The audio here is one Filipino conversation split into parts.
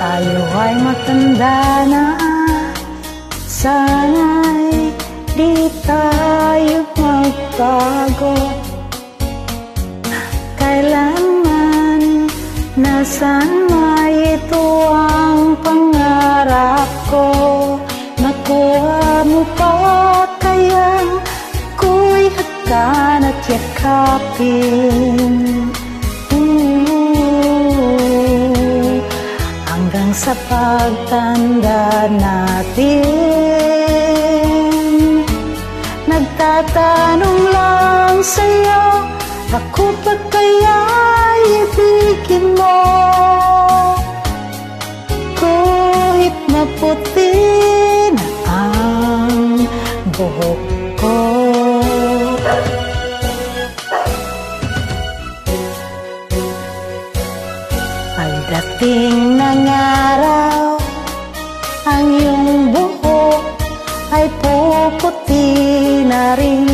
tayo ay matanda na. Sana'y di tayo magbago. Kailanman nasan may ito ang pangarap ko. Nakuha mo pa kaya ko'y hakan at yakapin. Hanggang sa pagtanda natin, nagtatanong lang sa'yo, ako ba kaya ibigin mo? Kahit maputi na ang buhok ko. Pagdating ng araw, ang iyong buhok ay puputi na rin.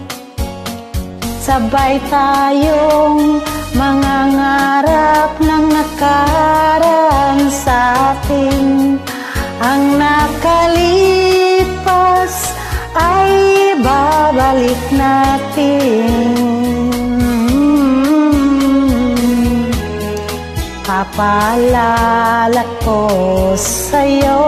Sabay tayong mangangarap ng nakaraan sa atin. Ang nakalipas ay babalik natin. Papaalala ko sa'yo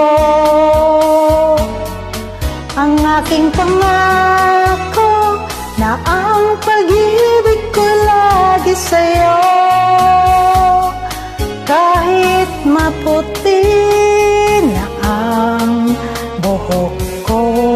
ang aking pangako na ang pag-ibig ko lagi sa'yo. Kahit maputi na ang buhok ko.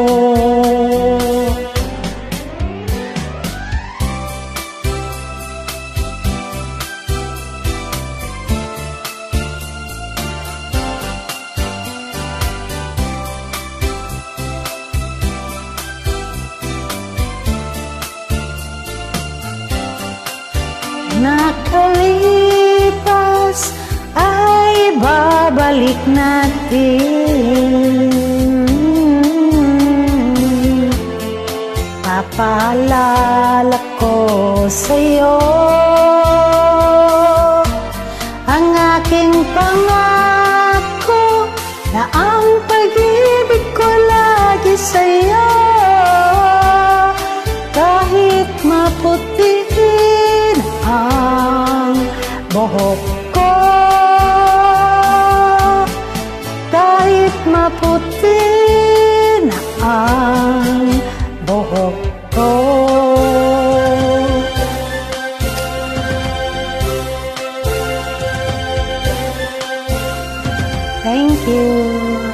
Nakalipas ay babalik natin. Papaalala ko sa'yo ang aking pangako na ang pag-ibig ko lagi sa'yo. Kahit maputi ang buhok ko, kahit maputi na ang buhok ko. Thank you.